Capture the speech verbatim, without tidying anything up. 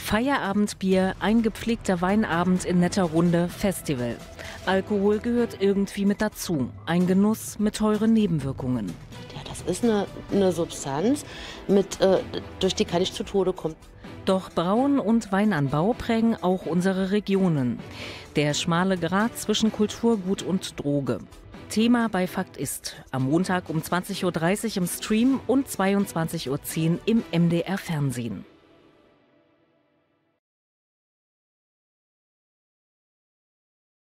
Feierabendbier, ein gepflegter Weinabend in netter Runde, Festival. Alkohol gehört irgendwie mit dazu. Ein Genuss mit teuren Nebenwirkungen. Ja, das ist eine, eine Substanz, mit, äh, durch die kann ich zu Tode kommen. Doch Brauen und Weinanbau prägen auch unsere Regionen. Der schmale Grat zwischen Kulturgut und Droge. Thema bei Fakt ist am Montag um zwanzig Uhr dreißig im Stream und zweiundzwanzig Uhr zehn im M D R Fernsehen.